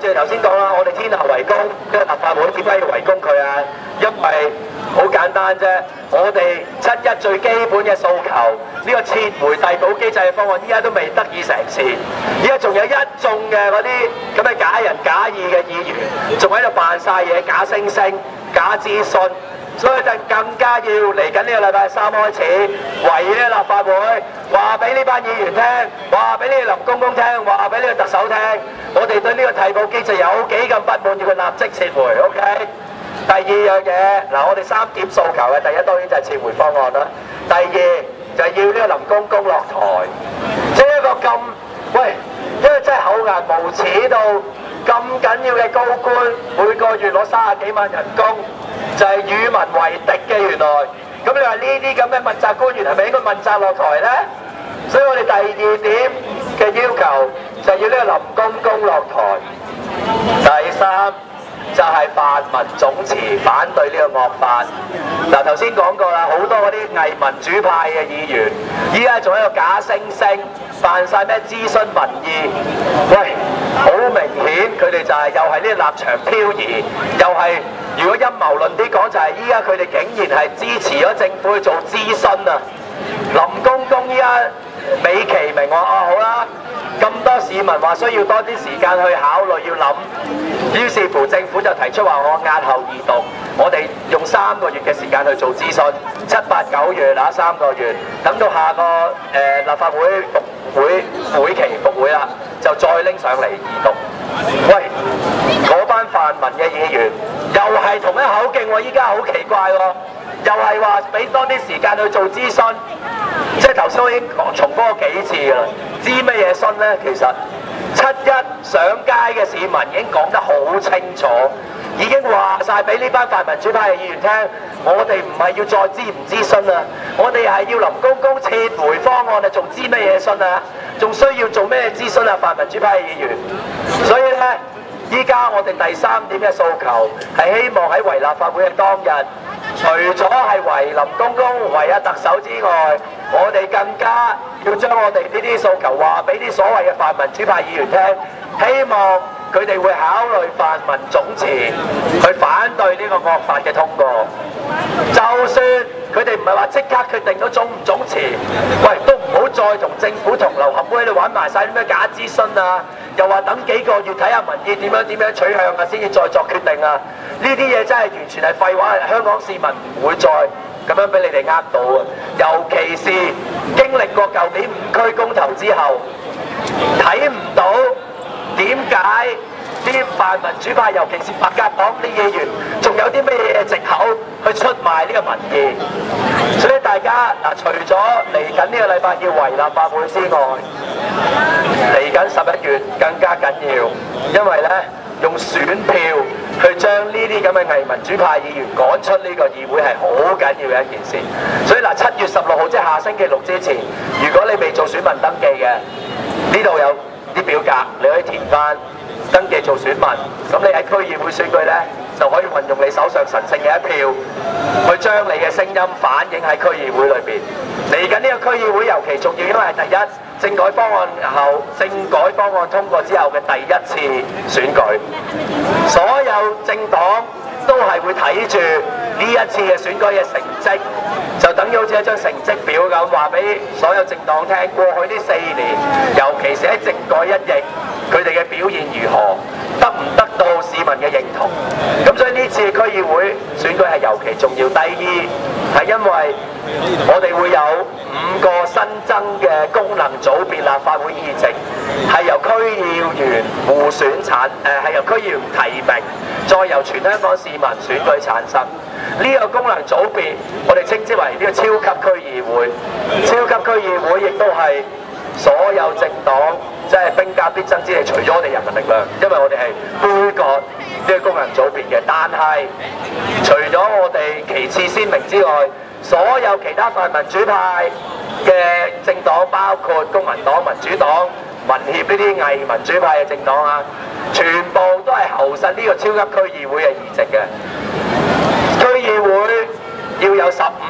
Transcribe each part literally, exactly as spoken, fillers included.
正頭先講啦，我哋天下為公，即係立法會點解要圍攻佢啊？因為好簡單啫，我哋七一最基本嘅訴求，呢、這個撤回遞補機制嘅方案，依家都未得以成事。依家仲有一眾嘅嗰啲咁嘅假仁假義嘅議員，仲喺度扮晒嘢，假惺惺、假諮詢。所以就更加要嚟緊呢個禮拜三開始，圍呢立法會，話俾呢班議員聽，話俾呢個林公公聽，話俾呢個特首聽，我哋對呢個遞補機制有幾咁不滿，要佢立即撤回 ，OK？ 第二樣嘢，嗱我哋三點訴求嘅，第一當然就係撤回方案啦，第二就係要呢個林公公落台，即係一個咁，喂，因為真係厚顏無恥到咁緊要嘅高官，每個月攞三十幾萬人工。就係與民為敵嘅原來，咁你話呢啲咁嘅問責官員係咪應該問責落台呢？所以我哋第二點嘅要求就係要呢個林公公落台。第三就係泛民總辭反對呢個惡法。嗱頭先講過啦，好多嗰啲偽民主派嘅議員，依家仲喺度假惺惺扮晒咩諮詢民意，喂，好明顯佢哋就係、是、又係呢個立場漂移，又係。如果陰謀論啲講就係依家佢哋竟然係支持咗政府去做諮詢啊！林公公依家美其名話啊好啦，咁多市民話需要多啲時間去考慮要諗，於是乎政府就提出話我押後二讀，我哋用三個月嘅時間去做諮詢，七八九月嗱三個月，等到下個誒、呃、立法會復會會期復會啦，就再拎上嚟二讀。喂，嗰班泛民嘅議員又係同一口徑喎，依家好奇怪喎，又係話俾多啲時間去做諮詢，即係頭先我已經重複過幾次㗎啦。知乜嘢詢呢？其實七一上街嘅市民已經講得好清楚，已經話晒俾呢班泛民主派嘅議員聽，我哋唔係要再諮唔諮詢啊，我哋係要林公公撤回方案啊，仲知乜嘢詢啊？仲需要做咩諮詢啊？泛民主派嘅議員，所以呢。依家我哋第三點嘅訴求係希望喺圍立法會嘅當日，除咗係圍林公公、圍阿特首之外，我哋更加要將我哋呢啲訴求話俾啲所謂嘅泛民主派議員聽，希望佢哋會考慮泛民總辭，去反對呢個惡法嘅通過。就算佢哋唔係話即刻決定咗總唔總辭，喂，都唔好再同政府同流合污喺度玩埋晒啲咩假諮詢啊！又話等幾個月睇下民意點樣點樣取向啊，先至再作決定啊！呢啲嘢真係完全係廢話，香港市民唔會再咁樣俾你哋呃到啊！尤其是經歷過舊年五區公投之後，睇唔到點解啲泛民主派，尤其是白鴿黨啲議員，仲有啲咩嘢藉口去出賣呢個民意？所以大家嗱，除咗嚟緊呢個禮拜要圍立法會之外，嚟緊十一月更加緊要，因為咧用選票去將呢啲咁嘅偽民主派議員趕出呢個議會係好緊要嘅一件事。所以嗱，七月十六號即係下星期六之前，如果你未做選民登記嘅，呢度有啲表格你可以填翻登記做選民。咁你喺區議會選舉咧，就可以運用你手上神聖嘅一票，去將你嘅聲音反映喺區議會裏邊。嚟緊呢個區議會尤其重要，因為係第一。政改方案後，政改方案通過之後嘅第一次選舉，所有政黨都係會睇住呢一次嘅選舉嘅成績，就等於好似一張成績表咁，話俾所有政黨聽，過去呢四年，尤其是喺政改一役，佢哋嘅表現如何，得唔得到市民嘅認同？咁所以呢次區議會選舉係尤其重要。第二係因為我哋會有五個新增嘅功能組別立法會議席，係由區議員互選產，誒、呃、係由區議員提名，再由全香港市民選舉產生。呢、這個功能組別，我哋稱之為呢個超級區議會。超級區議會亦都係所有政黨即係兵家必爭之地，除咗我哋人民力量，因為我哋係杯葛呢個功能組別嘅。但係除咗我哋其次鮮明之外，所有其他泛民主派嘅政黨，包括公民黨、民主黨、民協呢啲偽民主派嘅政黨啊，全部都係候實呢個超級區議會嘅議席嘅。區議會要有十五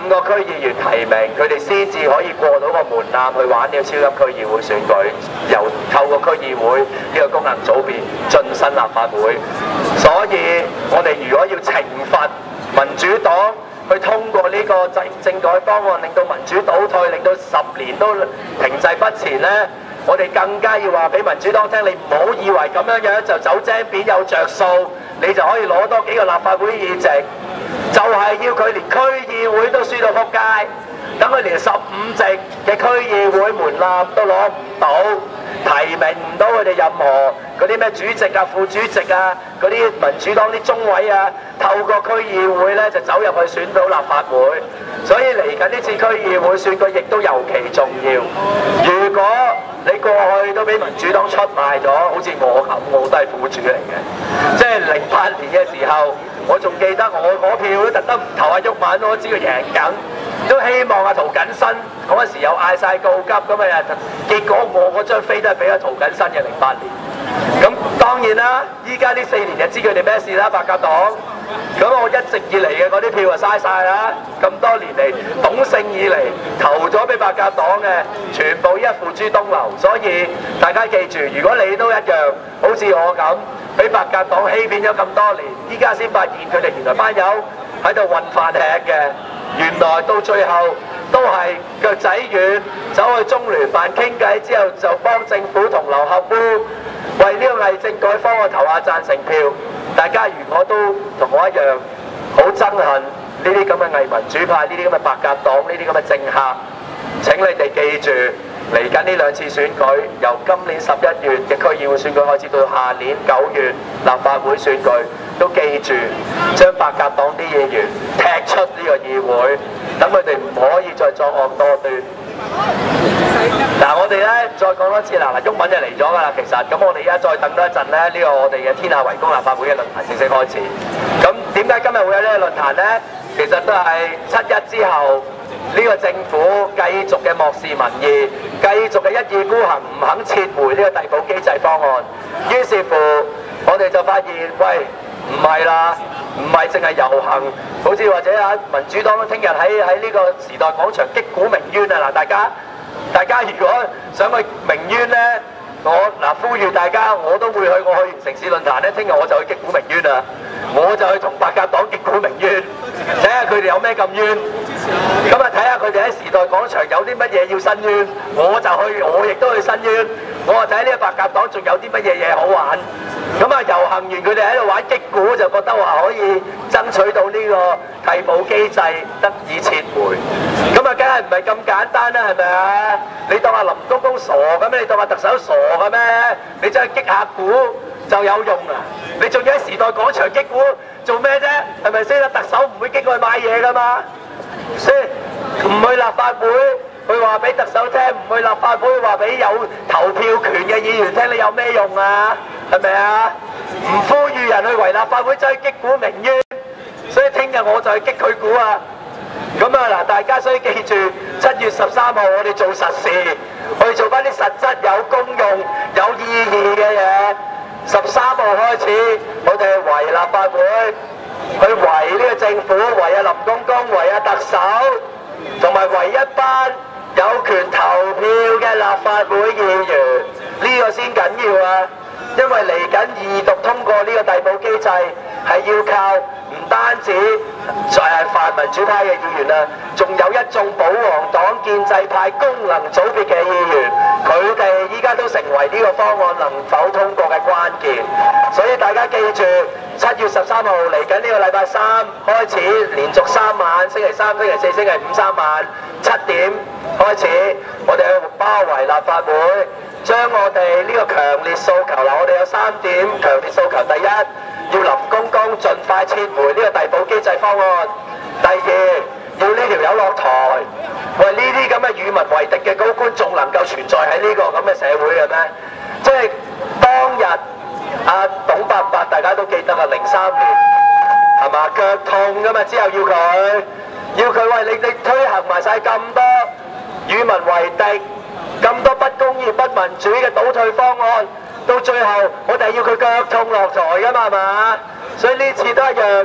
五個區議員提名，佢哋先至可以過到個門檻去玩呢個超級區議會選舉，由透過區議會呢個功能組別晉身立法會。所以我哋如果要懲罰民主黨去通過呢個政政改方案，令到民主倒退，令到十年都停滯不前呢，我哋更加要話俾民主黨聽，你唔好以為咁樣樣就走精扁有着數，你就可以攞多幾個立法會議席，就係要佢連區議會都輸到撲街，等佢連十五席嘅區議會門檻都攞唔到，提名唔到佢哋任何嗰啲咩主席啊、副主席啊、嗰啲民主黨啲中委啊，透過區議會咧就走入去選到立法會。所以嚟緊呢次區議會選舉亦都尤其重要。如果你過去都俾民主黨出賣咗，好似我咁，我都係苦主嚟嘅。即係零八年嘅時候，我仲記得我嗰票都特登唔投阿毓民，我知佢贏緊，都希望阿涂謹申嗰陣時有嗌晒告急咁啊！結果我嗰張飛都係俾阿涂謹申嘅零八年。咁當然啦，依家呢四年就知佢哋咩事啦，白鴿黨。咁我一直以嚟嘅嗰啲票就嘥晒啦，咁多年嚟董姓以嚟投咗俾白鴿黨嘅，全部一付諸東流。所以大家記住，如果你都一樣，好似我咁，俾白鴿黨欺騙咗咁多年，依家先發現佢哋原來班友喺度混飯吃嘅，原來到最後都係腳仔軟，走去中聯辦傾偈之後，就幫政府同流合污，為呢個偽政改方案投下贊成票。大家如果都同我一樣好憎恨呢啲咁嘅偽民主派、呢啲咁嘅白鴿黨、呢啲咁嘅政客，請你哋記住，嚟緊呢兩次選舉，由今年十一月嘅區議會選舉開始到下年九月立法會選舉，都記住將白鴿黨啲議員踢出呢個議會，等佢哋唔可以再作惡多端。嗱，我哋咧再講多次啦，嗱，毓民就嚟咗㗎啦，其實咁我哋而家再等多一陣咧，呢、這個我哋嘅天下圍攻立法會嘅論壇正式開始。咁點解今日會有呢個論壇咧？其實都係七一之後，呢、這個政府繼續嘅漠視民意，繼續嘅一意孤行，唔肯撤回呢個遞補機制方案。於是乎，我哋就發現，喂，唔係啦，唔係淨係遊行，好似或者啊民主黨聽日喺喺呢個時代廣場擊鼓鳴冤啊！嗱，大家。大家如果想去鳴冤呢，我嗱呼籲大家，我都會去。我去完城市論壇呢，聽日我就去擊鼓鳴冤啊！我就去同白鴿黨擊鼓鳴冤，睇下佢哋有咩咁冤。咁啊，睇下佢哋喺時代廣場有啲乜嘢要申冤，我就去，我亦都去申冤。我話睇呢個白鴿黨仲有啲乜嘢嘢好玩。咁啊，遊行完佢哋喺度玩擊鼓，就覺得話可以爭取到呢個替補機制得以撤回。咁啊，梗係唔係咁簡單啦，係咪啊？你當阿林公公傻嘅咩？你當阿特首傻嘅咩？你真係擊下鼓就有用啊！你仲要喺時代廣場擊鼓做咩啫？係咪先？特首唔會擊過去買嘢噶嘛？先唔去立法會。佢話俾特首聽，唔去立法會話俾有投票權嘅議員聽，你有咩用啊？係咪啊？唔呼籲人去圍立法會，走去擊鼓鳴冤，所以聽日我就去擊佢鼓啊！咁啊嗱，大家所以記住，七月十三號我哋做實事，去做翻啲實質有功用、有意義嘅嘢。十三號開始，我哋去圍立法會，去圍呢個政府，圍阿林公公，圍阿特首，同埋圍一班有權投票嘅立法會議員，呢個先緊要啊！因為嚟緊二讀通過呢個遞補機制，係要靠唔單止就係泛民主派嘅議員啊，仲有一眾保皇黨、建制派、功能組別嘅議員，佢哋依家都成為呢個方案能否通過嘅關鍵。所以大家記住，七月十三號嚟緊呢個禮拜三開始，連續三晚，星期三、星期四、星期五三晚七點開始，我哋去包圍立法會，將我哋呢個強烈訴求嗱，我哋有三點強烈訴求。第一，要林公公盡快撤回呢個遞補機制方案；第二，要呢條友落台。喂，呢啲咁嘅與民為敵嘅高官，仲能夠存在喺呢個咁嘅社會嘅咩？即係當日阿董伯伯大家都記得啊，零三年係嘛，腳痛㗎嘛，之後要佢要佢喂，你你推行埋晒咁多與民為敵、咁多不公義、不民主嘅倒退方案，到最後我哋要佢腳痛落台㗎嘛，係嘛？所以呢次都一樣，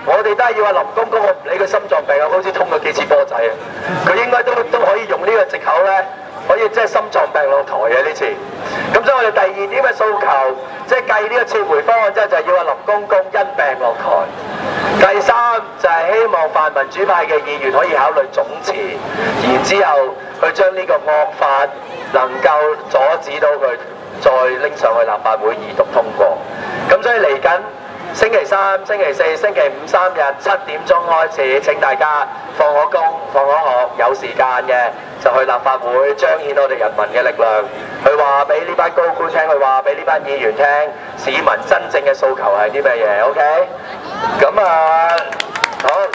我哋都係要阿林公公，我唔理佢心臟病啊，好似通咗幾次波仔啊，佢應該都都可以用呢個藉口咧，可以即係心臟病落台嘅呢次。咁所以我哋第二點嘅訴求，即係計呢個撤回方案之後，就係要阿林公公因病落台。第三就係希望泛民主派嘅議員可以考慮總辭，然之後去將呢個惡法能夠阻止到佢再拎上去立法會二讀通過。咁所以嚟緊星期三、星期四、星期五三日七點鐘開始，請大家放咗工、放咗學，有時間嘅就去立法會彰顯我哋人民嘅力量，去話俾呢班高官聽，去話俾呢班議員聽，市民真正嘅訴求係啲咩嘢 ？OK？咁啊，好。